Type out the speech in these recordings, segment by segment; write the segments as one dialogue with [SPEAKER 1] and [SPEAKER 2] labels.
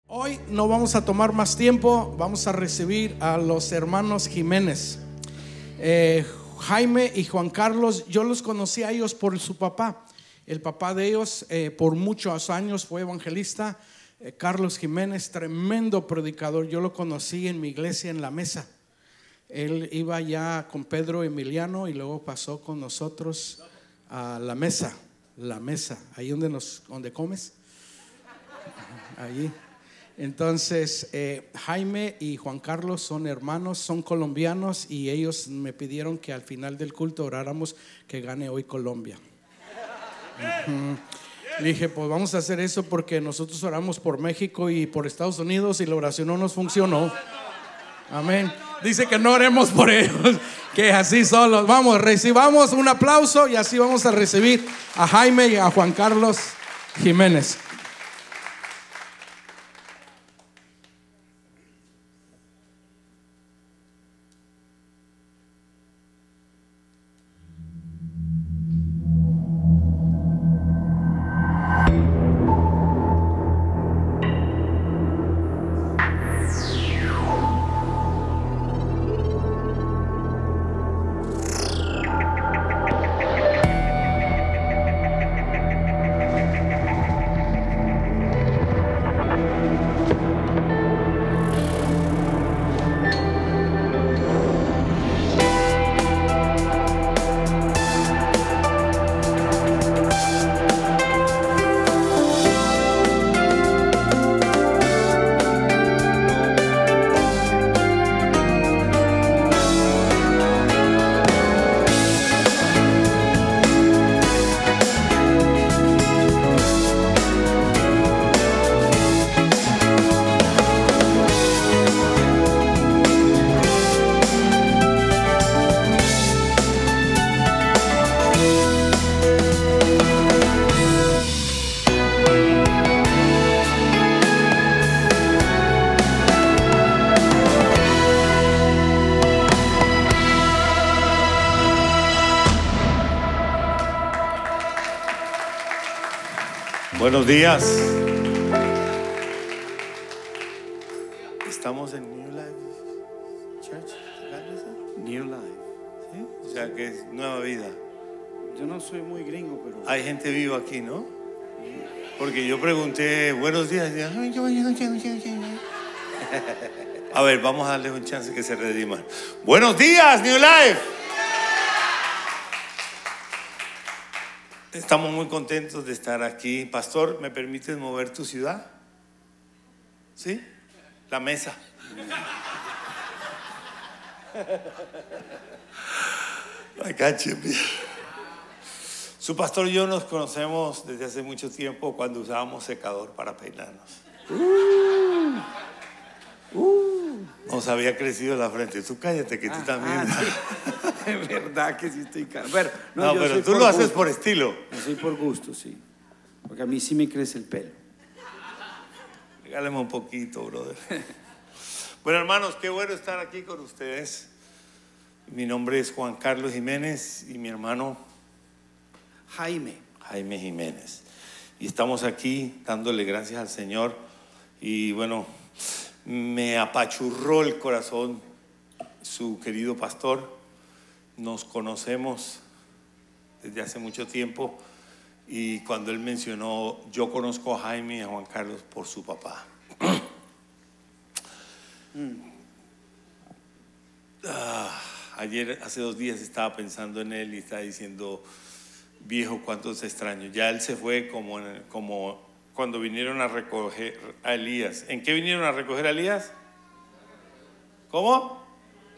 [SPEAKER 1] Hoy no vamos a tomar más tiempo, vamos a recibir a los hermanos Jiménez. Jaime y Juan Carlos, yo los conocí a ellos por su papá. El papá de ellos por muchos años fue evangelista. Carlos Jiménez, tremendo predicador. Yo lo conocí en mi iglesia en La Mesa. Él iba ya con Pedro Emiliano y luego pasó con nosotros a La Mesa, ahí donde comes, allí. Entonces Jaime y Juan Carlos son hermanos, son colombianos, y ellos me pidieron que al final del culto oráramos que gane hoy Colombia. Le dije, pues vamos a hacer eso porque nosotros oramos por México y por Estados Unidos y la oración no nos funcionó. Amén. Dice que no oremos por ellos, que así solos. Vamos, recibamos un aplauso y así vamos a recibir a Jaime y a Juan Carlos Jiménez.
[SPEAKER 2] Buenos días. Estamos en New Life Church.
[SPEAKER 3] New Life.
[SPEAKER 2] ¿Sí? O sea que es nueva vida.
[SPEAKER 3] Yo no soy muy gringo, pero
[SPEAKER 2] Hay gente viva aquí, ¿no? Porque yo pregunté, buenos días. A ver, vamos a darles un chance que se rediman. Buenos días, New Life. Estamos muy contentos de estar aquí. Pastor, ¿me permites mover tu ciudad? ¿Sí? La Mesa. Su pastor y yo nos conocemos desde hace mucho tiempo cuando usábamos secador para peinarnos. Nos había crecido la frente. Tú cállate que tú también.
[SPEAKER 3] sí. Es verdad que sí estoy caro. Pero,
[SPEAKER 2] no, pero tú lo haces por estilo.
[SPEAKER 3] Yo soy por gusto, sí. Porque a mí sí me crece el pelo.
[SPEAKER 2] Regálame un poquito, brother. Bueno, hermanos, qué bueno estar aquí con ustedes. Mi nombre es Juan Carlos Jiménez y mi hermano
[SPEAKER 3] Jaime
[SPEAKER 2] Jiménez. Y estamos aquí dándole gracias al Señor. Y bueno, me apachurró el corazón su querido pastor. Nos conocemos desde hace mucho tiempo, y cuando él mencionó, yo conozco a Jaime y a Juan Carlos por su papá. Ayer, hace 2 días, estaba pensando en él y estaba diciendo, viejo, cuántos extraños. Ya él se fue como cuando vinieron a recoger a Elías. ¿En qué vinieron a recoger a Elías? ¿Cómo?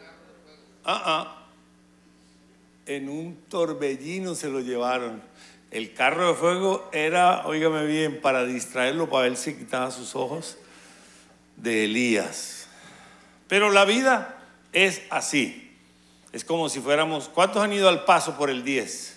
[SPEAKER 2] En un torbellino se lo llevaron. El carro de fuego era, óigame bien, para distraerlo, para ver si quitaba sus ojos de Elías. Pero la vida es así. Es como si fuéramos, ¿cuántos han ido al Paso por el 10?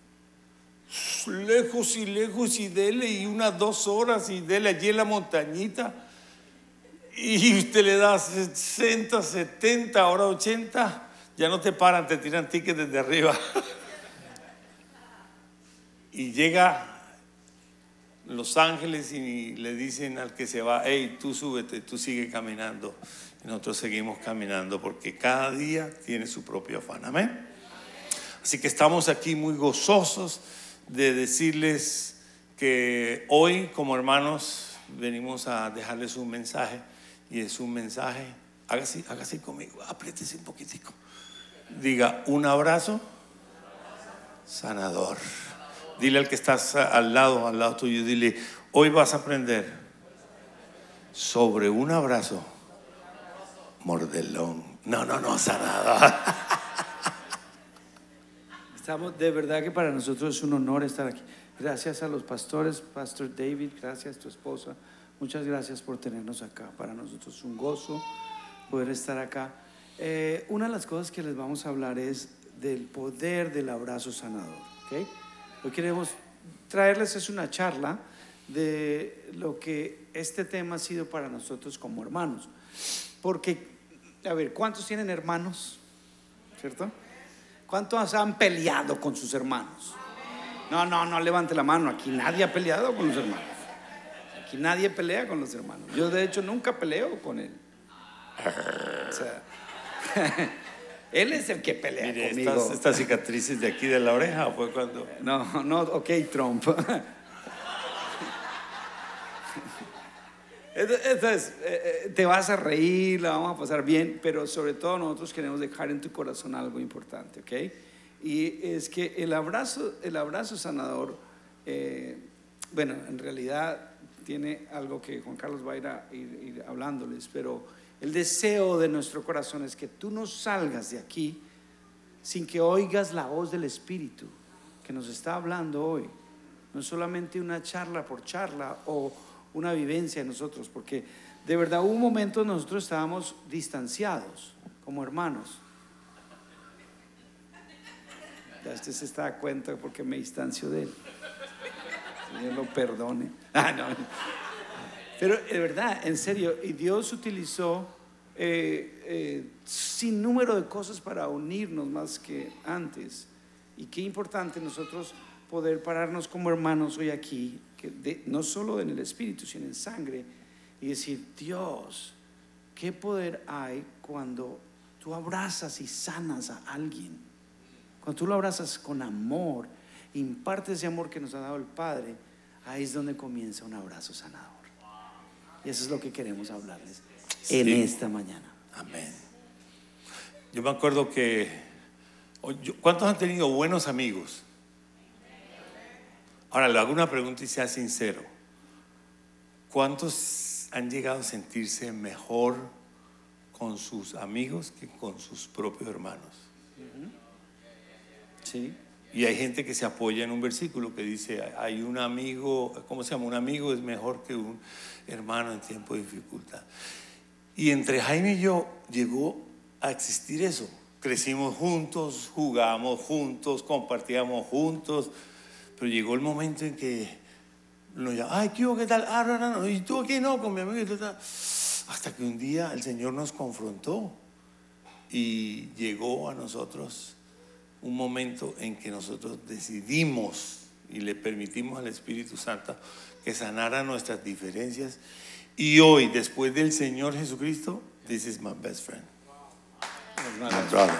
[SPEAKER 2] Lejos y lejos, y dele, y unas 2 horas, y dele allí en la montañita, y usted le da 60, 70, ahora 80. Ya no te paran, te tiran tickets desde arriba. Y llega los ángeles y le dicen al que se va: hey, tú súbete, tú sigue caminando. Y nosotros seguimos caminando porque cada día tiene su propio afán. Amén. Así que estamos aquí muy gozosos de decirles que hoy, como hermanos, venimos a dejarles un mensaje. Y es un mensaje, hágase conmigo, apriétese un poquitico. Diga: un abrazo sanador. Dile al que estás al lado tuyo, dile: hoy vas a aprender sobre un abrazo mordelón. No, sanador.
[SPEAKER 3] Estamos, de verdad que para nosotros es un honor estar aquí. Gracias a los pastores, Pastor David, gracias a tu esposa. Muchas gracias por tenernos acá. Para nosotros es un gozo poder estar acá. Una de las cosas que les vamos a hablar es del poder del abrazo sanador. ¿Okay? Lo que queremos traerles es una charla de lo que este tema ha sido para nosotros como hermanos. Porque, a ver, ¿cuántos tienen hermanos? ¿Cierto? ¿Cuántos han peleado con sus hermanos? No levante la mano. Aquí nadie ha peleado con los hermanos. Aquí nadie pelea con los hermanos. Yo de hecho nunca peleo con él. O sea, él es el que pelea. Mire, conmigo.
[SPEAKER 2] Estas cicatrices de aquí de la oreja fue cuando...
[SPEAKER 3] No, ok, Trump. Entonces, te vas a reír, la vamos a pasar bien, pero sobre todo nosotros queremos dejar en tu corazón algo importante, ¿ok? Y es que el abrazo sanador, bueno, en realidad tiene algo que Juan Carlos va a ir hablándoles, pero el deseo de nuestro corazón es que tú no salgas de aquí sin que oigas la voz del Espíritu que nos está hablando hoy. No solamente una charla por charla o una vivencia de nosotros, porque de verdad hubo un momento nosotros estábamos distanciados como hermanos. Ya usted se está dando cuenta porque me distancio de él. Dios lo perdone. No. Pero de verdad, en serio, y Dios utilizó sin número de cosas para unirnos más que antes. Y qué importante nosotros poder pararnos como hermanos hoy aquí, no solo en el espíritu, sino en sangre, y decir: Dios, qué poder hay cuando tú abrazas y sanas a alguien, cuando tú lo abrazas con amor, impartes ese amor que nos ha dado el Padre. Ahí es donde comienza un abrazo sanador. Y eso es lo que queremos hablarles en esta mañana.
[SPEAKER 2] Amén. Yo me acuerdo que ¿cuántos han tenido buenos amigos? Ahora le hago una pregunta y sea sincero: ¿cuántos han llegado a sentirse mejor con sus amigos que con sus propios hermanos?
[SPEAKER 3] Sí.
[SPEAKER 2] Y hay gente que se apoya en un versículo que dice: hay un amigo, ¿cómo se llama? Un amigo es mejor que un hermano en tiempo de dificultad. Y entre Jaime y yo llegó a existir eso. Crecimos juntos, jugábamos juntos, compartíamos juntos. Pero llegó el momento en que nos llamó: ay, ¿qué tal? No, y tú aquí no, con mi amigo. Hasta que un día el Señor nos confrontó y llegó a nosotros un momento en que nosotros decidimos y le permitimos al Espíritu Santo que sanara nuestras diferencias. Y hoy, después del Señor Jesucristo, this is my best friend, my brother.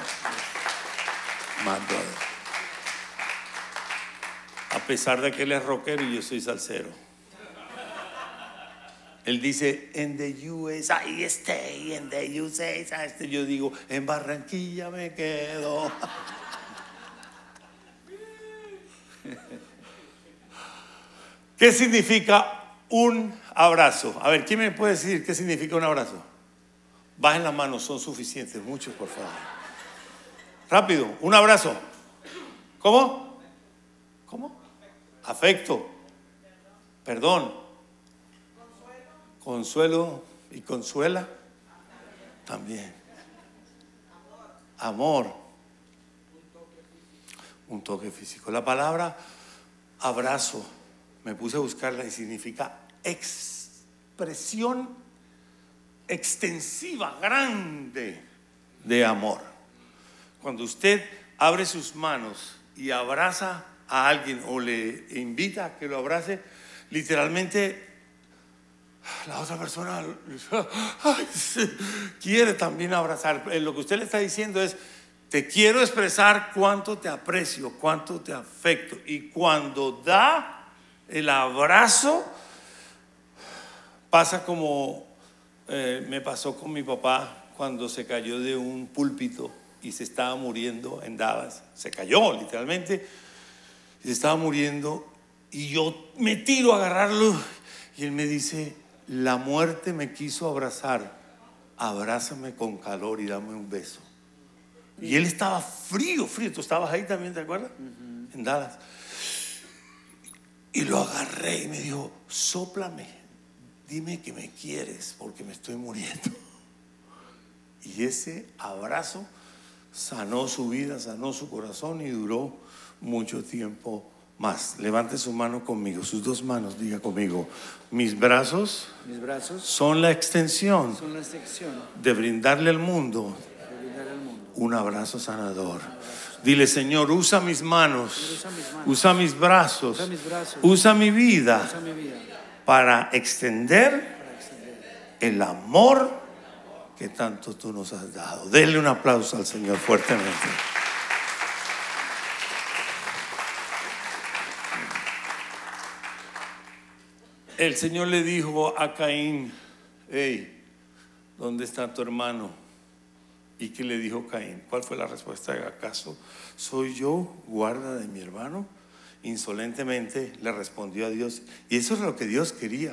[SPEAKER 2] A pesar de que él es rockero y yo soy salsero. Él dice: en the USA I stay, en the USA I stay. Yo digo: en Barranquilla me quedo. ¿Qué significa un abrazo? A ver, ¿quién me puede decir qué significa un abrazo? Bajen las manos, son suficientes, muchos, por favor. Rápido, un abrazo. ¿Cómo? Afecto, perdón, consuelo y consuela también. Amor, un toque físico. La palabra abrazo, me puse a buscarla y significa expresión extensiva, grande de amor. Cuando usted abre sus manos y abraza a alguien o le invita a que lo abrace, literalmente la otra persona ay, quiere también abrazar. Lo que usted le está diciendo es: te quiero expresar cuánto te aprecio, cuánto te afecto. Y cuando da el abrazo, pasa como me pasó con mi papá cuando se cayó de un púlpito y se estaba muriendo en Dallas. Se cayó literalmente y se estaba muriendo, y yo me tiro a agarrarlo y él me dice: la muerte me quiso abrazar, abrázame con calor y dame un beso. Y él estaba frío. Tú estabas ahí también, ¿te acuerdas? En Dallas. Y lo agarré y me dijo: sóplame, dime que me quieres porque me estoy muriendo. Y ese abrazo sanó su vida, sanó su corazón y duró mucho tiempo más. Levante su mano conmigo, sus dos manos, diga conmigo: mis brazos son la extensión de brindarle al mundo un abrazo sanador. Dile: Señor, usa mis manos, usa mis brazos, usa mi vida para extender el amor que tanto tú nos has dado. Denle un aplauso al Señor fuertemente. El Señor le dijo a Caín: hey, ¿dónde está tu hermano? ¿Y qué le dijo Caín? ¿Cuál fue la respuesta? ¿Acaso soy yo guarda de mi hermano? Insolentemente le respondió a Dios. Y eso es lo que Dios quería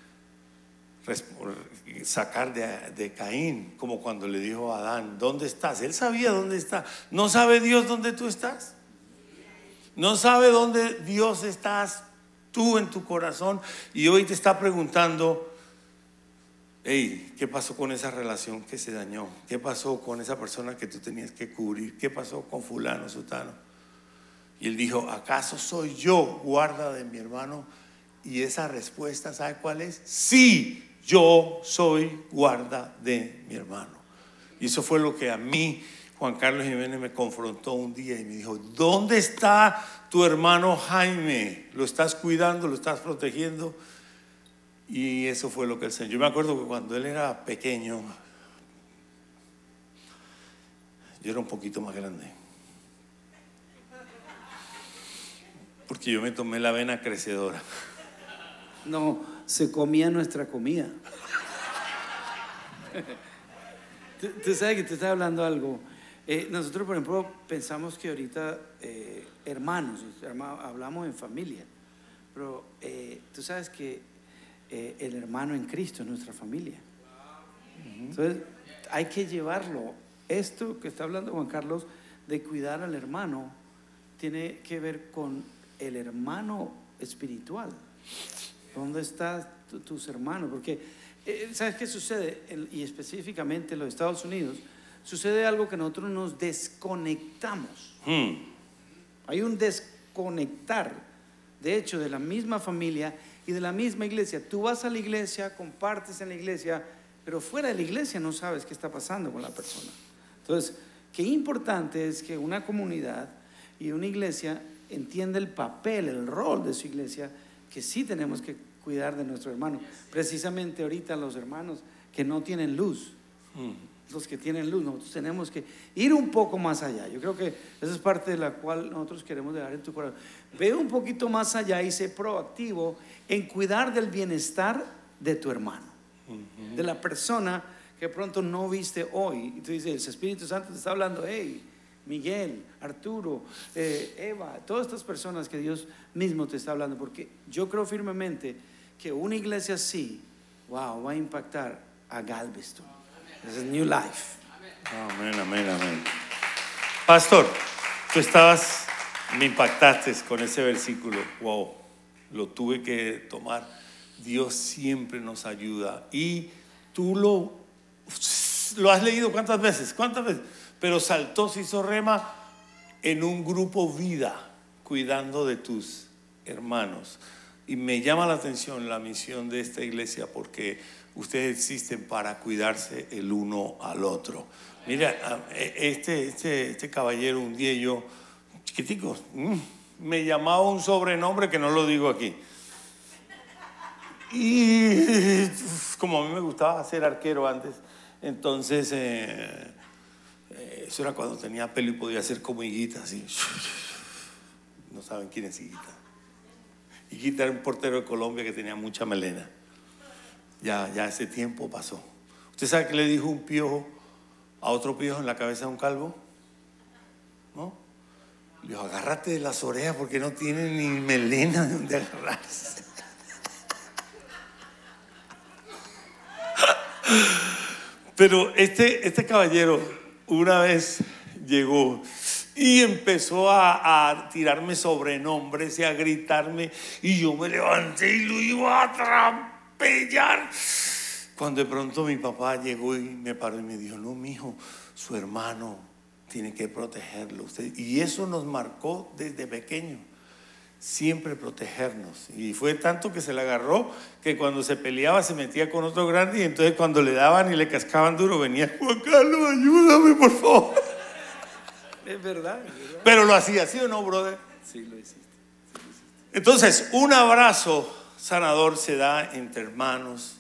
[SPEAKER 2] sacar de Caín, como cuando le dijo a Adán: ¿dónde estás? Él sabía dónde está. ¿No sabe Dios dónde tú estás? ¿No sabe dónde Dios estás tú en tu corazón? Y hoy te está preguntando: hey, ¿qué pasó con esa relación que se dañó? ¿Qué pasó con esa persona que tú tenías que cubrir? ¿Qué pasó con fulano, sutano? Y él dijo: ¿acaso soy yo guarda de mi hermano? Y esa respuesta, ¿sabe cuál es? Sí, yo soy guarda de mi hermano. Y eso fue lo que a mí Juan Carlos Jiménez me confrontó un día y me dijo: ¿dónde está tu hermano Jaime? ¿Lo estás cuidando? ¿Lo estás protegiendo? Y eso fue lo que el Señor. Yo me acuerdo que cuando él era pequeño, yo era un poquito más grande, porque yo me tomé la avena crecedora.
[SPEAKER 3] No, se comía nuestra comida. Tú sabes que te estaba hablando algo. Nosotros, por ejemplo, pensamos que ahorita hermanos, hablamos en familia, pero tú sabes que el hermano en Cristo es nuestra familia. Entonces hay que llevarlo. Esto que está hablando Juan Carlos de cuidar al hermano tiene que ver con el hermano espiritual. ¿Dónde están tus hermanos? Porque ¿sabes qué sucede? Y específicamente en los Estados Unidos sucede algo que nosotros nos desconectamos. Hay un desconectar, de hecho, de la misma familia y de la misma iglesia. Tú vas a la iglesia, compartes en la iglesia, pero fuera de la iglesia no sabes qué está pasando con la persona. Entonces, qué importante es que una comunidad y una iglesia entienda el papel, el rol de su iglesia, que sí tenemos que cuidar de nuestro hermano. Precisamente ahorita los hermanos que no tienen luz, los que tienen luz, nosotros tenemos que ir un poco más allá. Yo creo que esa es parte de la cual nosotros queremos dejar en tu corazón. Ve un poquito más allá y sé proactivo en cuidar del bienestar de tu hermano, de la persona que pronto no viste hoy. Y tú dices: el Espíritu Santo te está hablando: hey, Miguel, Arturo, Eva, todas estas personas que Dios mismo te está hablando. Porque yo creo firmemente que una iglesia así, wow, va a impactar a Galveston. Es New Life.
[SPEAKER 2] Amén, amén, amén. Pastor, tú me impactaste con ese versículo. Wow, lo tuve que tomar. Dios siempre nos ayuda. Y tú lo has leído ¿cuántas veces? Pero saltó, se hizo rema en un grupo vida, cuidando de tus hermanos. Y me llama la atención la misión de esta iglesia, porque ustedes existen para cuidarse el uno al otro. Mira, este caballero, un día yo, chiquitico, me llamaba un sobrenombre que no lo digo aquí. Y como a mí me gustaba ser arquero antes, entonces eso era cuando tenía pelo y podía hacer como Higuita, así. No saben quién es Higuita. Higuita era un portero de Colombia que tenía mucha melena. Ya ese tiempo pasó. ¿Usted sabe qué le dijo un piojo a otro piojo en la cabeza de un calvo? ¿No? Le dijo, agárrate de las orejas porque no tiene ni melena de donde agarrarse. Pero este caballero una vez llegó y empezó a tirarme sobrenombres y a gritarme, y yo me levanté y lo iba a atropellar. Cuando de pronto mi papá llegó y me paró y me dijo, no, mijo, su hermano tiene que protegerlo usted. Y eso nos marcó desde pequeño, siempre protegernos. Y fue tanto que se le agarró que cuando se peleaba se metía con otro grande, y entonces cuando le daban y le cascaban duro venía, Juan Carlos, ayúdame por favor.
[SPEAKER 3] Es verdad.
[SPEAKER 2] Pero lo hacía, ¿sí o no, brother?
[SPEAKER 3] Sí, lo hiciste.
[SPEAKER 2] Entonces, un abrazo sanador se da entre hermanos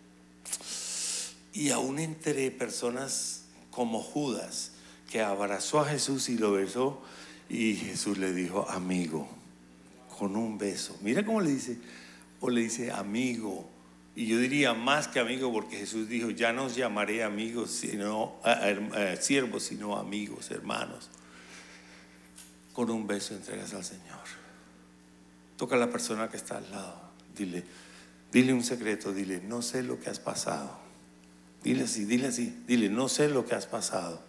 [SPEAKER 2] y aún entre personas como Judas, que abrazó a Jesús y lo besó, y Jesús le dijo amigo, con un beso. Mira cómo le dice, o le dice amigo. Y yo diría más que amigo, porque Jesús dijo, ya no os llamaré amigos, sino siervos, sino amigos, hermanos. Con un beso entregas al Señor. Toca a la persona que está al lado, dile un secreto, dile, no sé lo que has pasado. Dile así, dile, no sé lo que has pasado,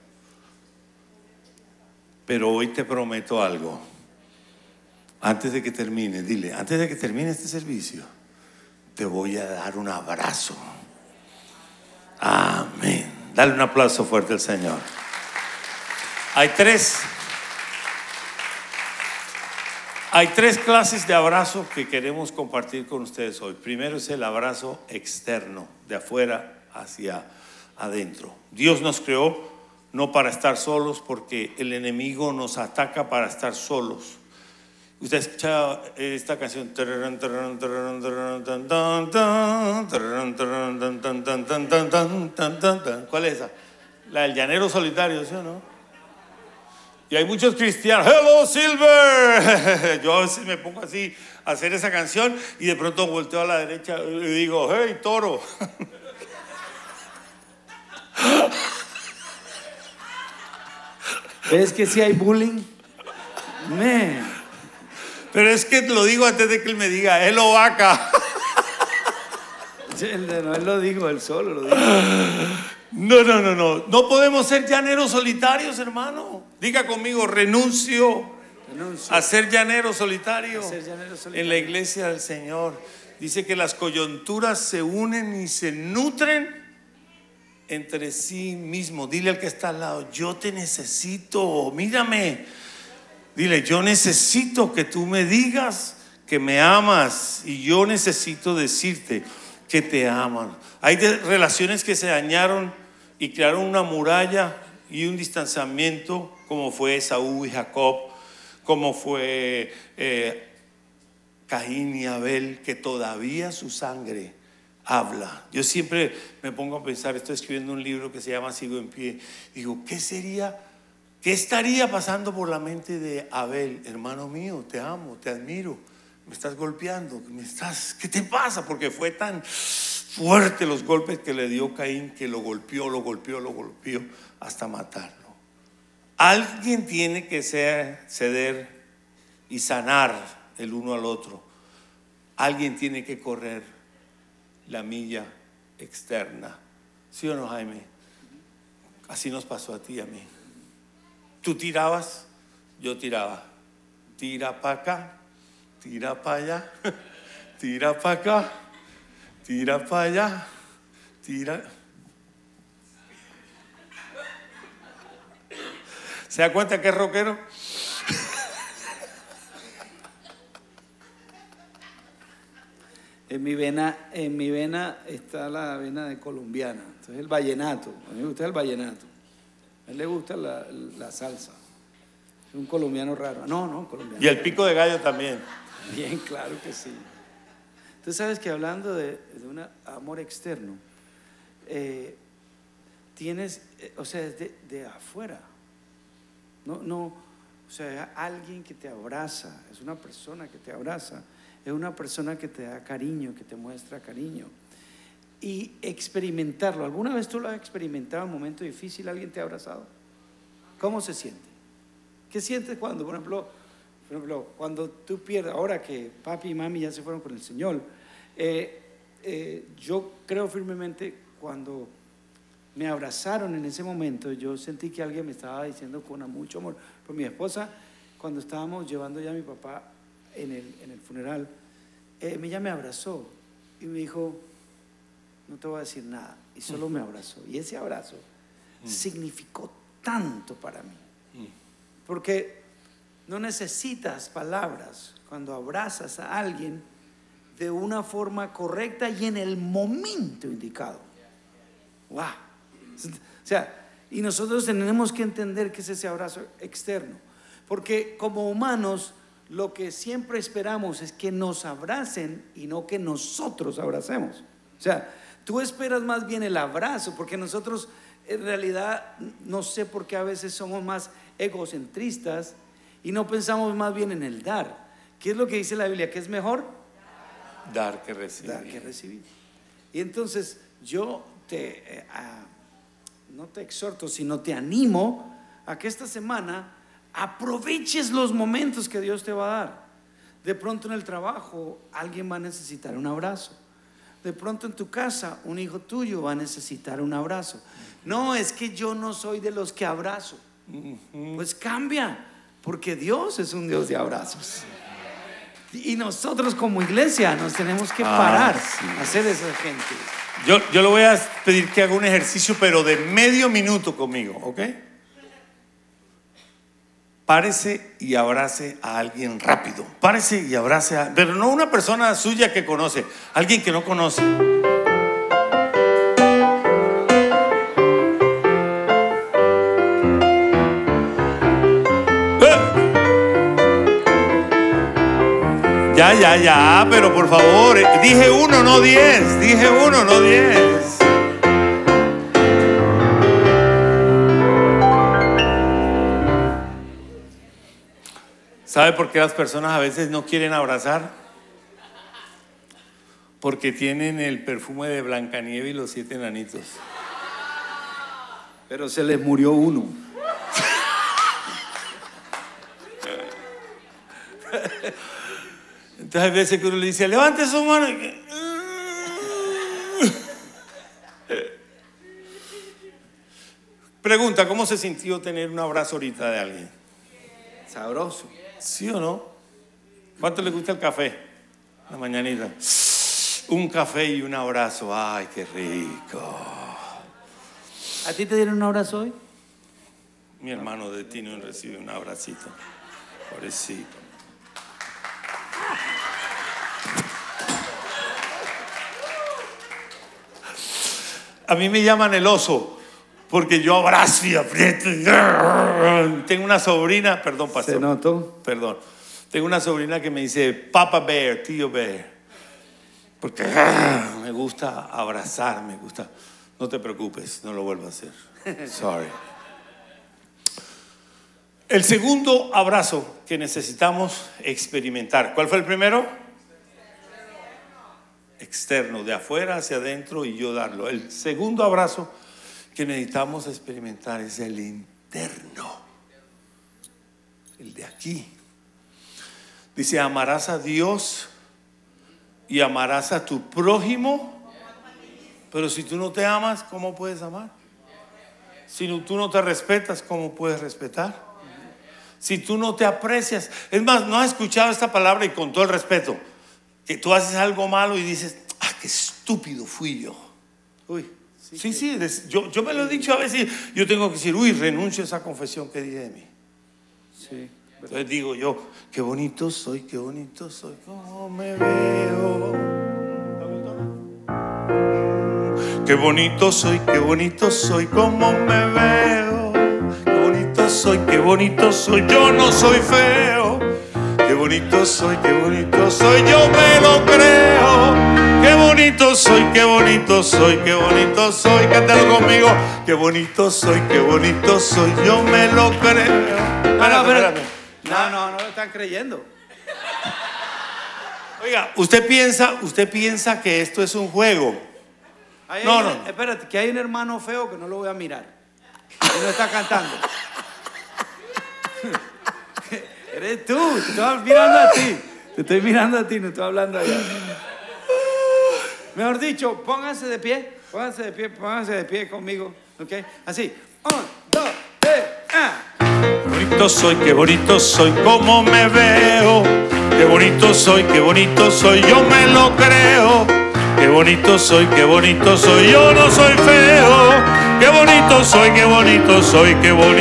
[SPEAKER 2] pero hoy te prometo algo. Antes de que termine, dile, antes de que termine este servicio, te voy a dar un abrazo. Amén. Dale un aplauso fuerte al Señor. Hay tres clases de abrazo que queremos compartir con ustedes hoy. Primero es el abrazo externo, de afuera hacia adentro. Dios nos creó no para estar solos, porque el enemigo nos ataca para estar solos. Usted ha escuchado esta canción. ¿Cuál es esa? La del llanero solitario, ¿sí o no? Y hay muchos cristianos, hello Silver. Yo a veces me pongo así a hacer esa canción y de pronto volteo a la derecha y digo, hey toro.
[SPEAKER 3] ¿Ves que si hay bullying? Man.
[SPEAKER 2] Pero es que lo digo antes de que él me diga, hello vaca.
[SPEAKER 3] No, él lo dijo, él solo lo dijo.
[SPEAKER 2] No. No podemos ser llaneros solitarios, hermano. Diga conmigo, renuncio a ser llanero solitario. En la iglesia del Señor dice que las coyunturas se unen y se nutren entre sí mismos. Dile al que está al lado, yo te necesito, mírame. Dile, yo necesito que tú me digas que me amas, y yo necesito decirte que te aman. Hay relaciones que se dañaron y crearon una muralla y un distanciamiento, como fue Esaú y Jacob, como fue Caín y Abel, que todavía su sangre habla. Yo siempre me pongo a pensar, estoy escribiendo un libro que se llama Sigo en Pie. Digo, ¿qué estaría pasando por la mente de Abel? Hermano mío, te amo, te admiro, me estás golpeando, ¿qué te pasa? Porque fue tan fuerte los golpes que le dio Caín, que lo golpeó hasta matarlo. Alguien tiene que ceder y sanar el uno al otro. Alguien tiene que correr la milla externa. ¿Sí o no, Jaime? Así nos pasó a ti y a mí. Tú tirabas, yo tiraba. Tira para acá, tira para allá, tira para acá, tira para allá, tira. ¿Se da cuenta que es rockero?
[SPEAKER 3] En mi vena está la vena de colombiana. Entonces el vallenato. A mí me gusta el vallenato. A él le gusta la salsa. Es un colombiano raro. No, colombiano.
[SPEAKER 2] Y el pico de gallo también.
[SPEAKER 3] Bien, claro que sí. Tú sabes que hablando de un amor externo, tienes, o sea, es de afuera. No, o sea, alguien que te abraza, es una persona que te abraza, es una persona que te da cariño, que te muestra cariño. Y experimentarlo. ¿Alguna vez tú lo has experimentado en un momento difícil? ¿Alguien te ha abrazado? ¿Cómo se siente? ¿Qué sientes cuando, por ejemplo, cuando tú pierdes, ahora que papi y mami ya se fueron con el Señor, yo creo firmemente cuando me abrazaron en ese momento, yo sentí que alguien me estaba diciendo con mucho amor. Pero mi esposa, cuando estábamos llevando ya a mi papá en el funeral, ella me abrazó y me dijo: no te voy a decir nada, y solo me abrazó. Y ese abrazo significó tanto para mí, porque no necesitas palabras cuando abrazas a alguien de una forma correcta y en el momento indicado. ¡Wow! O sea, y nosotros tenemos que entender que es ese abrazo externo, porque como humanos lo que siempre esperamos es que nos abracen y no que nosotros abracemos. O sea, tú esperas más bien el abrazo, porque nosotros en realidad, no sé por qué a veces somos más egocentristas y no pensamos más bien en el dar. ¿Qué es lo que dice la Biblia? ¿Qué es mejor?
[SPEAKER 2] Dar que recibir.
[SPEAKER 3] Dar que recibir. Y entonces yo no te exhorto, sino te animo a que esta semana aproveches los momentos que Dios te va a dar. De pronto en el trabajo alguien va a necesitar un abrazo. De pronto en tu casa un hijo tuyo va a necesitar un abrazo. No, es que yo no soy de los que abrazo. Pues cambia, porque Dios es un Dios de abrazos. Y nosotros como iglesia nos tenemos que parar a ser esa gente.
[SPEAKER 2] Yo le voy a pedir que haga un ejercicio, pero de medio minuto conmigo, ¿ok? Párese y abrace a alguien rápido. Párese y abrace pero no una persona suya que conoce, alguien que no conoce. Ya, pero por favor, dije 1, no 10. Dije 1, no 10. ¿Sabe por qué las personas a veces no quieren abrazar? Porque tienen el perfume de Blancanieves y los 7 enanitos.
[SPEAKER 3] Pero se les murió uno.
[SPEAKER 2] Entonces hay veces que uno le dice: levante su mano. Pregunta: ¿cómo se sintió tener un abrazo ahorita de alguien?
[SPEAKER 3] Sabroso.
[SPEAKER 2] ¿Sí o no? ¿Cuánto le gusta el café? La mañanita. Un café y un abrazo. Ay, qué rico.
[SPEAKER 3] ¿A ti te dieron un abrazo hoy?
[SPEAKER 2] Mi hermano de Tino recibe un abracito. Pobrecito. A mí me llaman el oso porque yo abrazo y aprieto. Tengo una sobrina, perdón, pastor.
[SPEAKER 3] ¿Se notó?
[SPEAKER 2] Perdón. Tengo una sobrina que me dice Papa Bear, tío Bear. Porque me gusta abrazar, me gusta. No te preocupes, no lo vuelvo a hacer. Sorry. El segundo abrazo que necesitamos experimentar. ¿Cuál fue el primero? Externo, de afuera hacia adentro y yo darlo. El segundo abrazo que necesitamos experimentar es el interno, el de aquí. Dice: amarás a Dios y amarás a tu prójimo. Pero si tú no te amas, ¿cómo puedes amar? Si tú no te respetas, ¿cómo puedes respetar? Si tú no te aprecias, es más, no has escuchado esta palabra, y con todo el respeto, que tú haces algo malo y dices: qué estúpido fui yo.
[SPEAKER 3] Uy,
[SPEAKER 2] sí, yo me lo he dicho a veces. Yo tengo que decir: renuncio a esa confesión que dije de mí.
[SPEAKER 3] Sí.
[SPEAKER 2] Entonces digo yo: qué bonito soy, cómo me veo. Qué bonito soy, cómo me veo. Qué bonito soy, yo no soy feo. Qué bonito soy, yo me lo creo. Qué bonito soy, qué bonito soy, qué bonito soy. Cántalo conmigo. Qué bonito soy, yo me lo creo. Espérate.
[SPEAKER 3] No lo están creyendo.
[SPEAKER 2] Oiga, usted piensa que esto es un juego. No.
[SPEAKER 3] Espérate, que hay un hermano feo que no lo voy a mirar. Y no está cantando. Eres tú, te estoy mirando a ti. Te estoy mirando a ti, no estoy hablando allá. Mejor dicho, pónganse de pie conmigo. ¿Ok? Así. 1, 2, 3,
[SPEAKER 2] Qué bonito soy, cómo me veo. Qué bonito soy, yo me lo creo. Qué bonito soy, yo no soy feo. Qué bonito soy, qué bonito soy.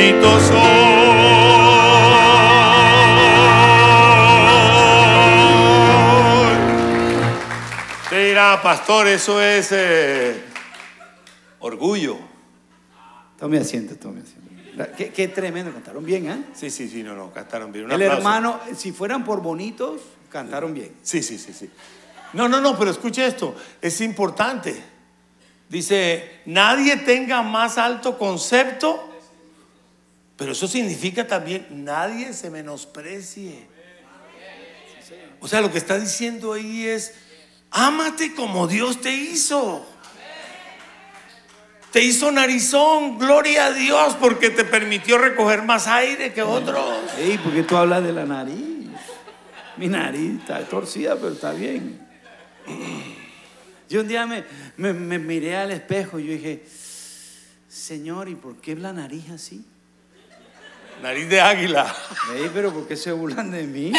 [SPEAKER 2] Te dirá, pastor, eso es orgullo.
[SPEAKER 3] Tome asiento. Qué tremendo, cantaron bien, ¿eh?
[SPEAKER 2] Sí, no, cantaron bien. Un
[SPEAKER 3] El
[SPEAKER 2] aplauso.
[SPEAKER 3] hermano, si fueran por bonitos, cantaron bien.
[SPEAKER 2] Sí. No, pero escuche esto, es importante. Dice, nadie tenga más alto concepto, pero eso significa también, nadie se menosprecie. O sea, lo que está diciendo ahí es, ámate como Dios te hizo. Te hizo narizón, gloria a Dios, porque te permitió recoger más aire que otros.
[SPEAKER 3] Ey, ¿por qué tú hablas de la nariz? Mi nariz está torcida, pero está bien. Yo un día me miré al espejo y yo dije, Señor, ¿y por qué la nariz así?
[SPEAKER 2] Nariz de águila.
[SPEAKER 3] Ey, pero ¿por qué se burlan de mí?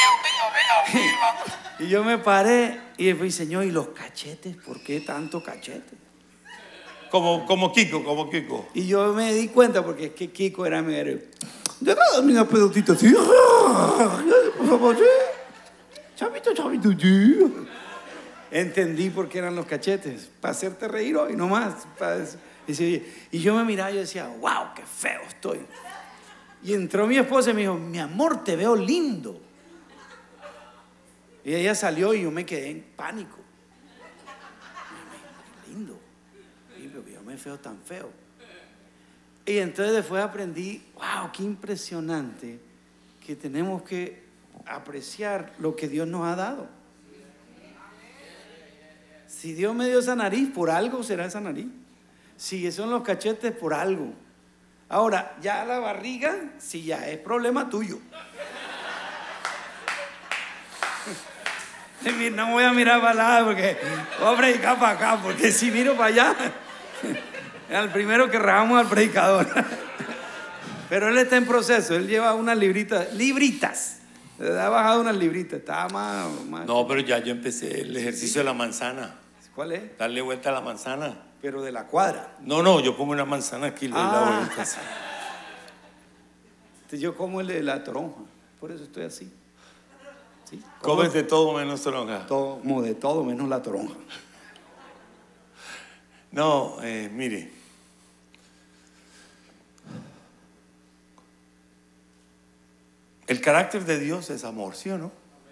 [SPEAKER 3] Y yo me paré y después, Señor, ¿y los cachetes? ¿Por qué tanto cachete?
[SPEAKER 2] Como Kiko.
[SPEAKER 3] Y yo me di cuenta porque es que Kiko era medio. Dame una pelotita así. Por favor, chavito, sí. Entendí por qué eran los cachetes. Para hacerte reír hoy, nomás. Y yo me miraba y yo decía, wow, qué feo estoy. Y entró mi esposa y me dijo, mi amor, te veo lindo. Y ella salió y yo me quedé en pánico. Lindo. Yo me veo tan feo. Y entonces después aprendí, wow, qué impresionante que tenemos que apreciar lo que Dios nos ha dado. Si Dios me dio esa nariz, por algo será esa nariz. Si son los cachetes, por algo. Ahora, ya la barriga, sí, ya es problema tuyo. No voy a mirar para allá porque voy a predicar para acá, porque si miro para allá, al primero que rajamos al predicador. Pero él está en proceso, él lleva unas libritas. Le ha bajado unas libritas, está más.
[SPEAKER 2] No, pero ya yo empecé el ejercicio de la manzana.
[SPEAKER 3] ¿Cuál es?
[SPEAKER 2] Darle vuelta a la manzana.
[SPEAKER 3] Pero de la cuadra.
[SPEAKER 2] No, yo pongo una manzana aquí y le doy la vuelta así.
[SPEAKER 3] Yo como el de la toronja, por eso estoy así. ¿Sí?
[SPEAKER 2] Comes de todo menos toronja.
[SPEAKER 3] Como de todo menos la toronja.
[SPEAKER 2] No, mire. El carácter de Dios es amor, ¿sí o no?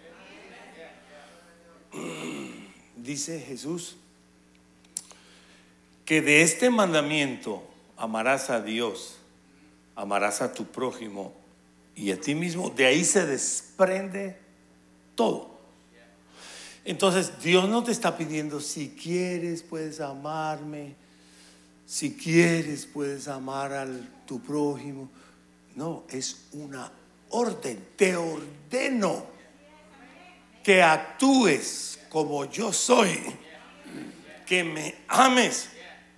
[SPEAKER 2] Dice Jesús que de este mandamiento amarás a Dios, amarás a tu prójimo y a ti mismo. De ahí se desprende todo. Entonces Dios no te está pidiendo, si quieres puedes amarme, si quieres puedes amar a tu prójimo. No, es una orden. Te ordeno que actúes como yo soy, que me ames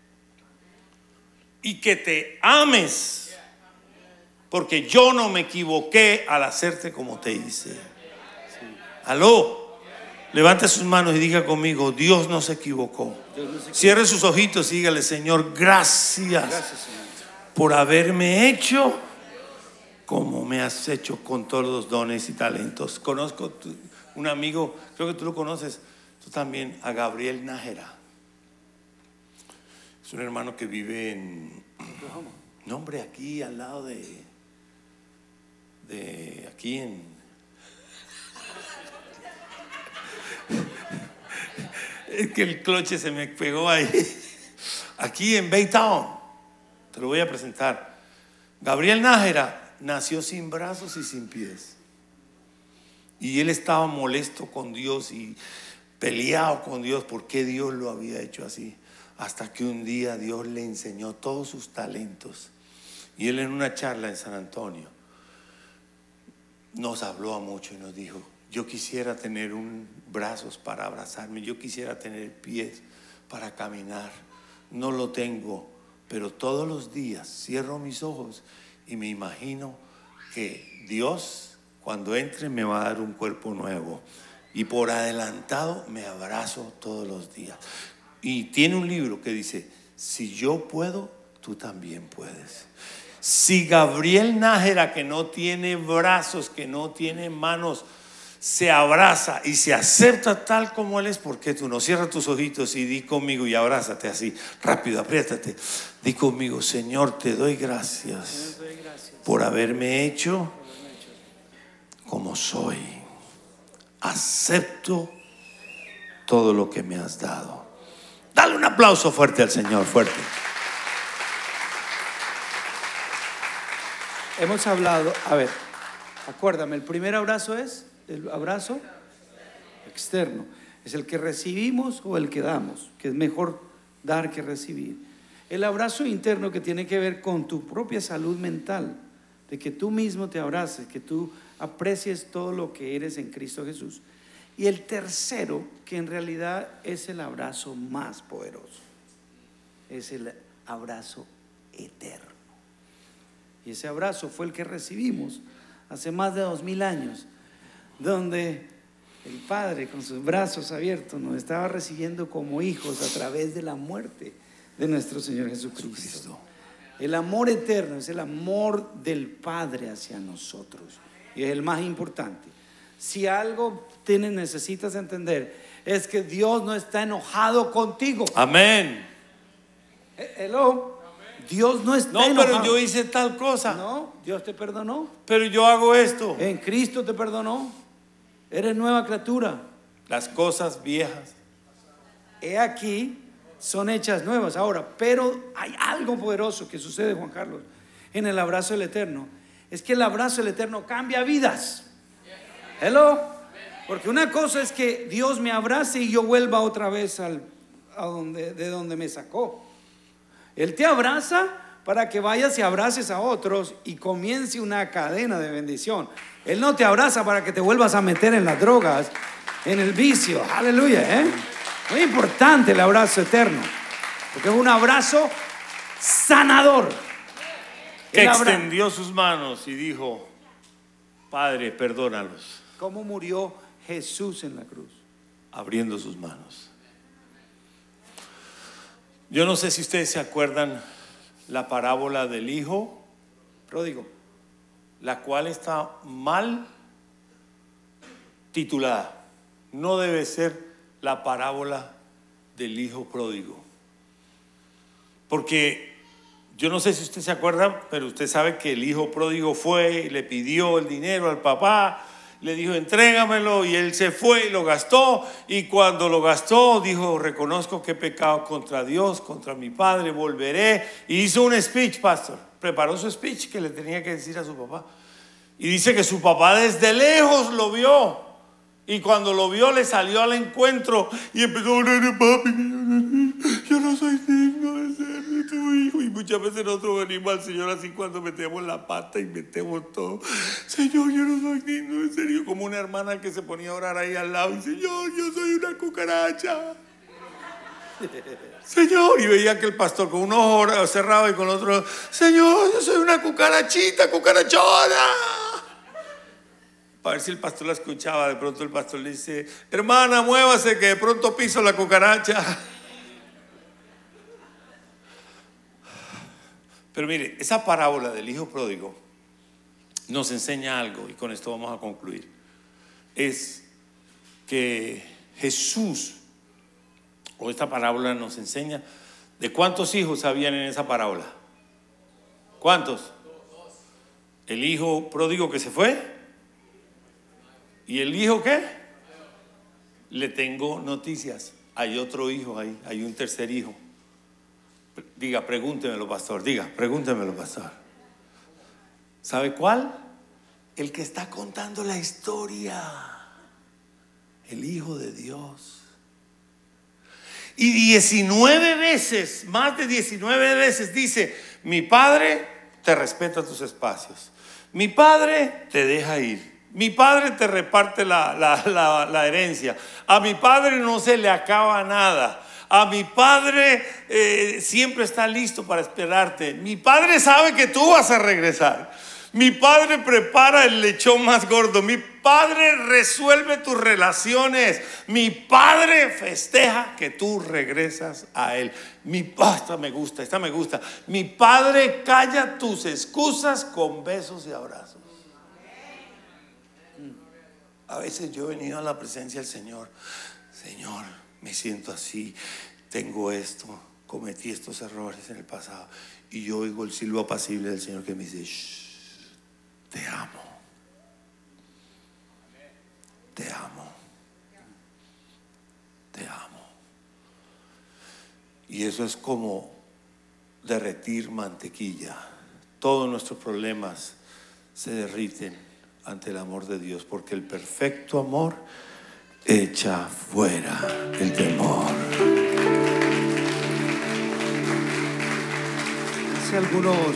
[SPEAKER 2] y que te ames, porque yo no me equivoqué al hacerte como te hice. Aló. Levante sus manos y diga conmigo, Dios no se equivocó. Cierre sus ojitos y dígale, Señor, gracias por haberme hecho como me has hecho con todos los dones y talentos. Conozco un amigo, creo que tú lo conoces, tú también, a Gabriel Nájera. Es un hermano que vive en, no hombre, aquí al lado de aquí en Es que el cloche se me pegó ahí. Aquí en Baytown. Te lo voy a presentar. Gabriel Nájera nació sin brazos y sin pies. Y él estaba molesto con Dios y peleado con Dios porque Dios lo había hecho así. Hasta que un día Dios le enseñó todos sus talentos. Y él en una charla en San Antonio nos habló a mucho y nos dijo: yo quisiera tener brazos para abrazarme, yo quisiera tener pies para caminar. No lo tengo, pero todos los días cierro mis ojos y me imagino que Dios, cuando entre, me va a dar un cuerpo nuevo. Y por adelantado me abrazo todos los días. Y tiene un libro que dice: si yo puedo, tú también puedes. Si Gabriel Nájera, que no tiene brazos, que no tiene manos, se abraza y se acepta tal como él es, ¿por qué tú no? Cierra tus ojitos y di conmigo y abrázate así, rápido, apriétate. Di conmigo: Señor, te doy gracias por haberme hecho como soy. Acepto todo lo que me has dado. Dale un aplauso fuerte al Señor, fuerte.
[SPEAKER 3] Hemos hablado, a ver, acuérdame, el primer abrazo es el abrazo externo, es el que recibimos o el que damos, que es mejor dar que recibir. El abrazo interno, que tiene que ver con tu propia salud mental, de que tú mismo te abraces, que tú aprecies todo lo que eres en Cristo Jesús. Y el tercero, que en realidad es el abrazo más poderoso, es el abrazo eterno. Y ese abrazo fue el que recibimos hace más de 2000 años, donde el Padre, con sus brazos abiertos, nos estaba recibiendo como hijos a través de la muerte de nuestro Señor Jesucristo. El amor eterno es el amor del Padre hacia nosotros, y es el más importante. Si algo necesitas entender, es que Dios no está enojado contigo.
[SPEAKER 2] Amén.
[SPEAKER 3] Hello. Dios no está enojado.
[SPEAKER 2] No, pero yo hice tal cosa.
[SPEAKER 3] No, Dios te perdonó.
[SPEAKER 2] Pero yo hago esto.
[SPEAKER 3] En Cristo te perdonó. Eres nueva criatura.
[SPEAKER 2] Las cosas viejas,
[SPEAKER 3] He aquí, son hechas nuevas. Ahora, pero hay algo poderoso que sucede, Juan Carlos, en el abrazo del Eterno. Es que el abrazo del Eterno cambia vidas. Hello. Porque una cosa es que Dios me abrace y yo vuelva otra vez de donde me sacó. Él te abraza para que vayas y abraces a otros y comience una cadena de bendición. Él no te abraza para que te vuelvas a meter en las drogas, en el vicio. Aleluya, Muy importante el abrazo eterno, porque es un abrazo sanador.
[SPEAKER 2] que extendió sus manos y dijo: Padre, perdónalos.
[SPEAKER 3] ¿Cómo murió Jesús en la cruz?
[SPEAKER 2] Abriendo sus manos. Yo no sé si ustedes se acuerdan la parábola del hijo
[SPEAKER 3] pródigo,
[SPEAKER 2] la cual está mal titulada. No debe ser la parábola del hijo pródigo, porque yo no sé si usted se acuerda, pero usted sabe que el hijo pródigo fue y le pidió el dinero al papá, le dijo: entrégamelo, y él se fue y lo gastó, y cuando lo gastó dijo: reconozco que he pecado contra Dios, contra mi padre, volveré. Y hizo un speech, pastor, preparó su speech que le tenía que decir a su papá, y dice que su papá desde lejos lo vio, y cuando lo vio le salió al encuentro y empezó a orar: papi, yo no soy digno de ser tu hijo. Y muchas veces nosotros venimos al Señor así cuando metemos la pata y metemos todo: Señor, yo no soy digno de ser. Como una hermana que se ponía a orar ahí al lado y: Señor, yo soy una cucaracha. Señor, y veía que el pastor con un ojo cerrado y con otro: Señor, yo soy una cucarachita, cucarachona. Para ver si el pastor la escuchaba. De pronto el pastor le dice: hermana, muévase que de pronto piso la cucaracha. Pero mire, esa parábola del hijo pródigo nos enseña algo, y con esto vamos a concluir. Es que Jesús, o esta parábola nos enseña de cuántos hijos habían en esa parábola. ¿Cuántos? El hijo pródigo que se fue. ¿Y el hijo qué? Le tengo noticias. hay otro hijo ahí, hay un tercer hijo. Diga, pregúntemelo, pastor. Diga, pregúntemelo, pastor. ¿Sabe cuál? El que está contando la historia, el Hijo de Dios. Y 19 veces, más de 19 veces dice: mi padre te respeta tus espacios, mi padre te deja ir, mi padre te reparte la herencia, a mi padre no se le acaba nada, a mi padre siempre está listo para esperarte, mi padre sabe que tú vas a regresar, mi padre prepara el lechón más gordo, mi padre resuelve tus relaciones, mi padre festeja que tú regresas a él. Esta me gusta. Mi padre calla tus excusas con besos y abrazos. A veces yo he venido a la presencia del Señor. Señor, me siento así, tengo esto, cometí estos errores en el pasado, y yo oigo el silbo apacible del Señor que me dice: shh, te amo, te amo, te amo. Y eso es como derretir mantequilla. Todos nuestros problemas se derriten ante el amor de Dios, porque el perfecto amor echa fuera el temor.
[SPEAKER 3] Hace algunos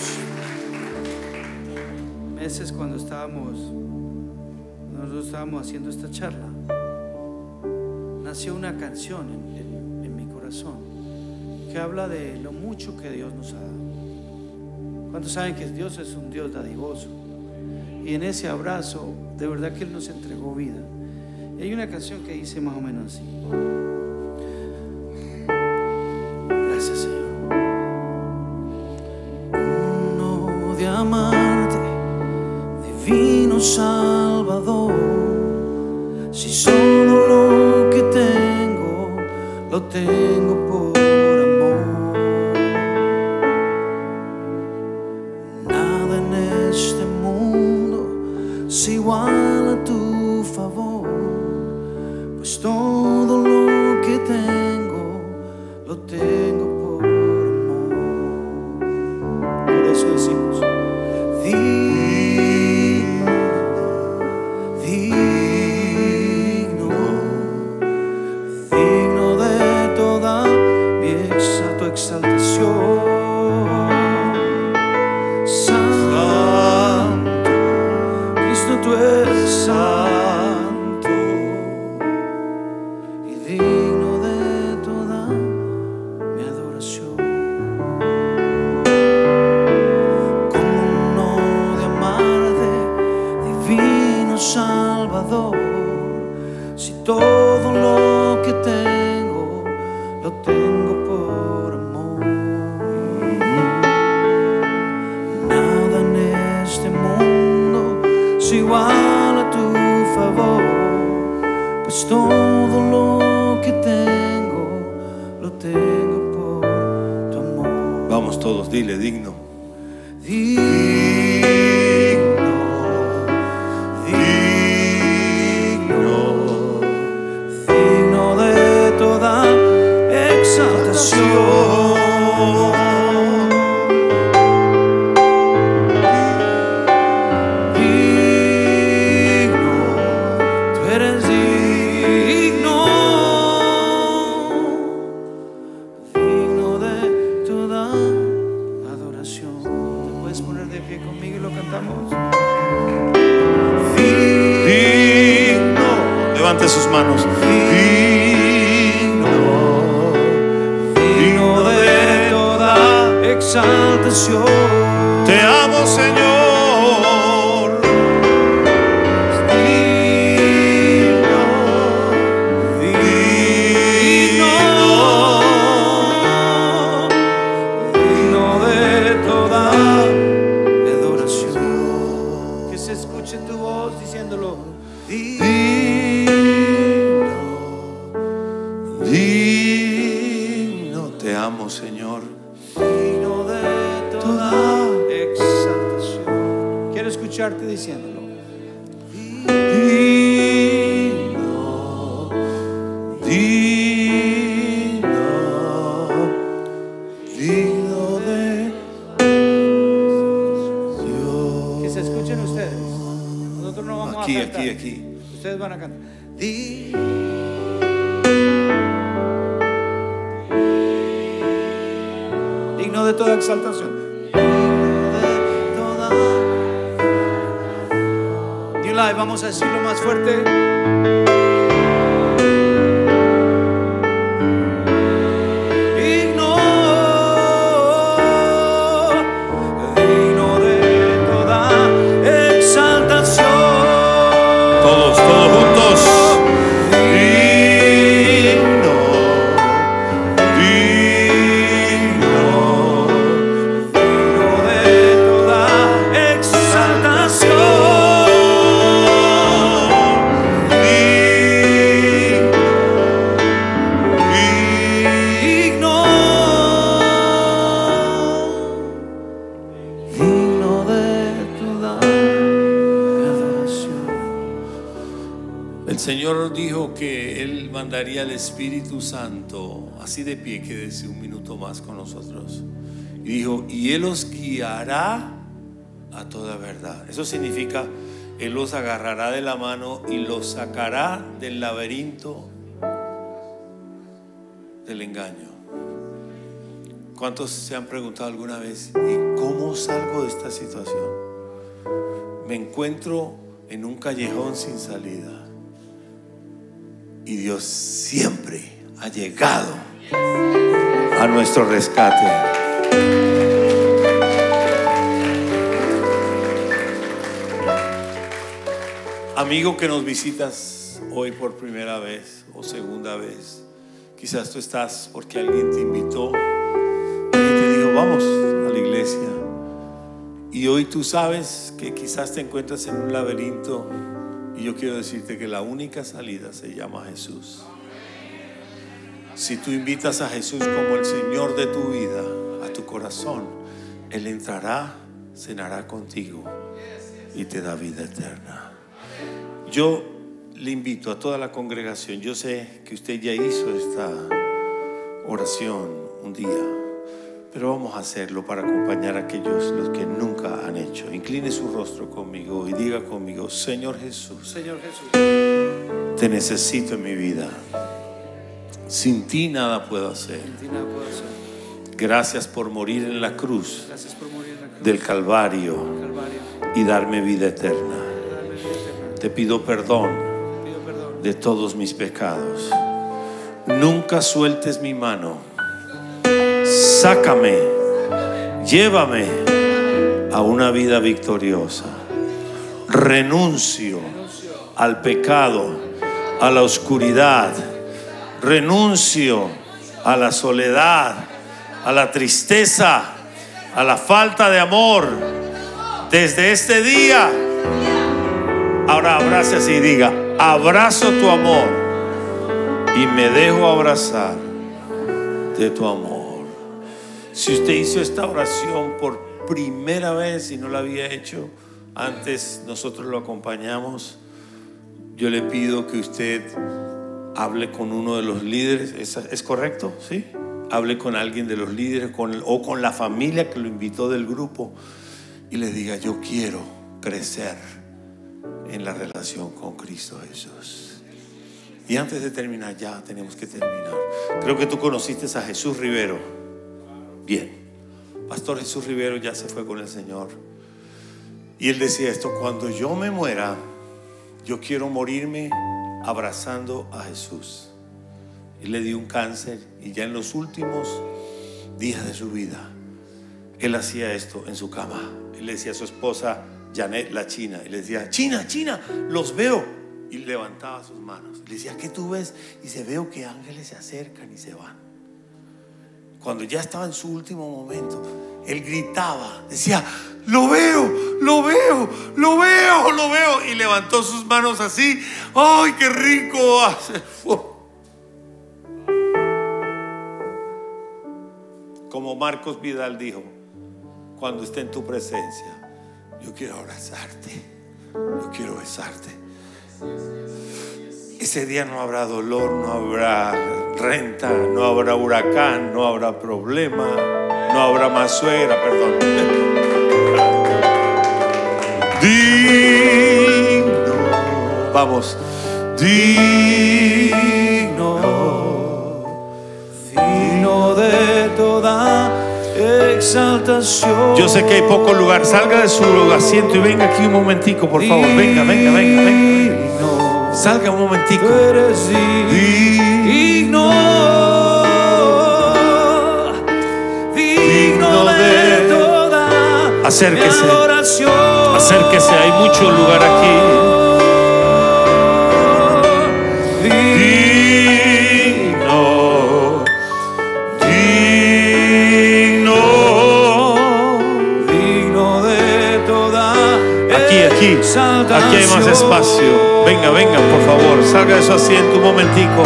[SPEAKER 3] meses, cuando nosotros estábamos haciendo esta charla, nació una canción en mi corazón que habla de lo mucho que Dios nos ha dado. ¿Cuántos saben que Dios es un Dios dadivoso? Y en ese abrazo, de verdad que Él nos entregó vida. Y hay una canción que dice más o menos así: gracias, Señor. Uno de amarte, divino Salvador, si solo lo que tengo lo tengo por amor. Nada en este mundo es igual a tu favor, pues todo lo que tengo lo tengo por amor. Por eso decimos: digno de toda tu exaltación. Santo, Cristo, tú eres santo y digno de toda mi adoración. ¿Cómo no de amarte, divino Salvador, si todo lo que tengo lo tengo por amor? Nada en este mundo es igual a tu favor, pues todo lo que tengo lo tengo por tu amor.
[SPEAKER 2] Vamos todos, dile: digno.
[SPEAKER 3] Digno, digno de toda exaltación. Digno, tú eres digno, digno de toda adoración. ¿Te puedes poner de pie conmigo y lo cantamos?
[SPEAKER 2] Digno. Levante sus manos.
[SPEAKER 3] Digno de toda exaltación.
[SPEAKER 2] Te amo, Señor.
[SPEAKER 3] Digno de toda adoración. Que se escuche tu voz diciéndolo:
[SPEAKER 2] Digno, te amo, Señor.
[SPEAKER 3] digno de toda exaltación. Quiero escucharte diciéndolo:
[SPEAKER 2] Digno, digno.
[SPEAKER 3] Vamos
[SPEAKER 2] Aquí,
[SPEAKER 3] a cantar.
[SPEAKER 2] aquí.
[SPEAKER 3] Ustedes van a cantar. Digno de toda exaltación. New Life, vamos a decirlo más fuerte.
[SPEAKER 2] Todos juntos. Digno, digno de toda exaltación. Digno de toda adoración. El Señor dijo que Él mandaría al Espíritu Santo. Así de pie, quédese un minuto más con nosotros. Y dijo, y Él os guiará a toda verdad. Eso significa, Él los agarrará de la mano y los sacará del laberinto del engaño. ¿Cuántos se han preguntado alguna vez, ¿y cómo salgo de esta situación? Me encuentro en un callejón sin salida. Y Dios siempre ha llegado a nuestro rescate. Amigo que nos visitas hoy por primera vez o segunda vez, quizás tú estás porque alguien te invitó y te dijo, vamos a la iglesia. Y hoy tú sabes que quizás te encuentras en un laberinto. Y yo quiero decirte que la única salida se llama Jesús. Si tú invitas a Jesús como el Señor de tu vida, a tu corazón, Él entrará, cenará contigo y te da vida eterna. Yo le invito a toda la congregación. Yo sé que usted ya hizo esta oración un día, pero vamos a hacerlo para acompañar a aquellos los que nunca han hecho. Incline su rostro conmigo y diga conmigo, Señor Jesús,
[SPEAKER 3] Señor Jesús,
[SPEAKER 2] te necesito en mi vida. Sin ti nada puedo hacer.
[SPEAKER 3] sin ti nada puedo hacer.
[SPEAKER 2] Gracias por morir en la cruz
[SPEAKER 3] Gracias por morir en la cruz
[SPEAKER 2] del Calvario
[SPEAKER 3] Calvario.
[SPEAKER 2] y darme vida eterna.
[SPEAKER 3] Dame vida eterna.
[SPEAKER 2] Te pido perdón
[SPEAKER 3] Te pido perdón.
[SPEAKER 2] de todos mis pecados. Nunca sueltes mi mano. Sácame, llévame a una vida victoriosa. Renuncio al pecado, a la oscuridad. Renuncio a la soledad, a la tristeza, a la falta de amor. Desde este día, ahora abrácese y diga, abrazo tu amor y me dejo abrazar de tu amor. Si usted hizo esta oración por primera vez y no la había hecho antes, nosotros lo acompañamos. Yo le pido que usted hable con uno de los líderes. ¿Es correcto? ¿Sí? Hable con alguien de los líderes o con la familia que lo invitó del grupo y le diga, yo quiero crecer en la relación con Cristo Jesús. Y antes de terminar, ya tenemos que terminar. Creo que tú conociste a Jesús Rivero. Bien, Pastor Jesús Rivero ya se fue con el Señor. Y él decía esto, cuando yo me muera, yo quiero morirme abrazando a Jesús. Él le dio un cáncer y ya en los últimos días de su vida, él hacía esto en su cama. Él le decía a su esposa Janet, la china, y le decía, China, China, los veo. Y levantaba sus manos. Le decía, ¿qué tú ves? Y dice, veo que ángeles se acercan y se van. Cuando ya estaba en su último momento, él gritaba, decía, lo veo, lo veo, lo veo, lo veo. Y levantó sus manos así. ¡Ay, qué rico! Como Marcos Vidal dijo, cuando esté en tu presencia, yo quiero abrazarte, yo quiero besarte. Ese día no habrá dolor, no habrá renta, no habrá huracán, no habrá problema, no habrá más suegra, perdón. Digno Vamos. Digno,
[SPEAKER 3] digno de toda exaltación.
[SPEAKER 2] Yo sé que hay poco lugar. Salga de su asiento y venga aquí un momentico, por favor. Venga. Salga un momentico.
[SPEAKER 3] Tú eres digno, digno de toda
[SPEAKER 2] Acérquese.
[SPEAKER 3] adoración.
[SPEAKER 2] Acérquese, hay mucho lugar aquí. Aquí hay más espacio. Venga, por favor, salga de su asiento un momentico.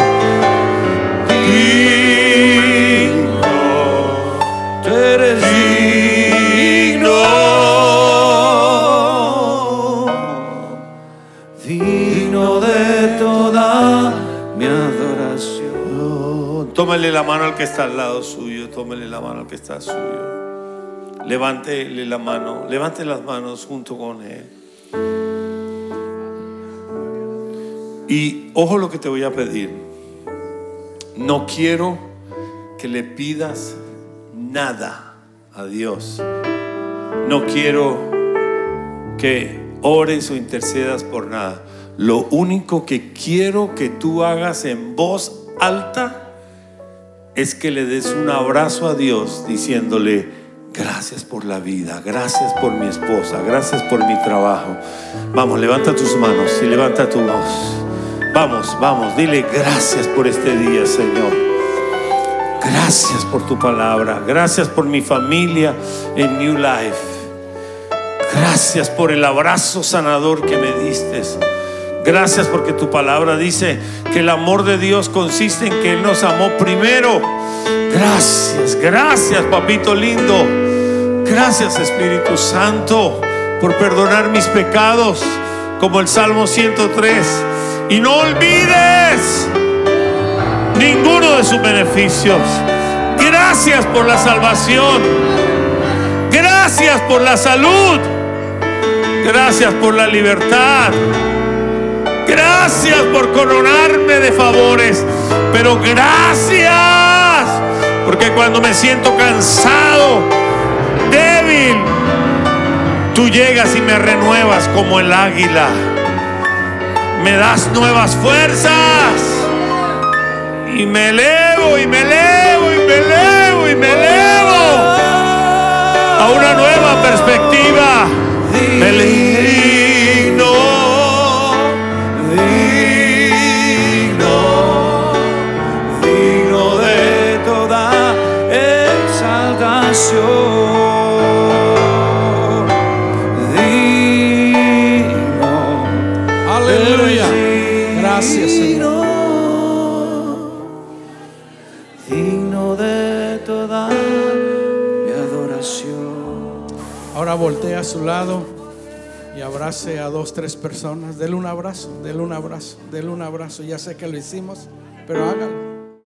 [SPEAKER 2] Digno,
[SPEAKER 3] Tú eres digno, digno de toda mi adoración.
[SPEAKER 2] Tómele la mano al que está al lado suyo. Tómele la mano al que está suyo. Levántele la mano. Levante las manos junto con él. Y ojo lo que te voy a pedir. No quiero que le pidas nada a Dios. No quiero que ores o intercedas por nada. Lo único que quiero que tú hagas en voz alta es que le des un abrazo a Dios diciéndole: gracias por la vida, gracias por mi esposa, gracias por mi trabajo. Vamos, levanta tus manos y levanta tu voz. Vamos, dile: gracias por este día, Señor. Gracias por tu palabra. Gracias por mi familia en New Life. Gracias por el abrazo sanador que me diste. Gracias porque tu palabra dice que el amor de Dios consiste en que Él nos amó primero. Gracias, papito lindo. Gracias, Espíritu Santo, por perdonar mis pecados, como el Salmo 103. Y no olvides ninguno de sus beneficios. Gracias por la salvación. Gracias por la salud. Gracias por la libertad. Gracias por coronarme de favores. Pero gracias porque cuando me siento cansado, débil, tú llegas y me renuevas como el águila. Me das nuevas fuerzas y me elevo a una nueva perspectiva.
[SPEAKER 3] Digno de toda exaltación.
[SPEAKER 1] Aleluya. Gracias, Señor.
[SPEAKER 3] Digno de toda mi adoración.
[SPEAKER 1] Ahora voltea a su lado y abrace a 2, 3 personas. Dele un abrazo. Ya sé que lo hicimos, pero hágalo.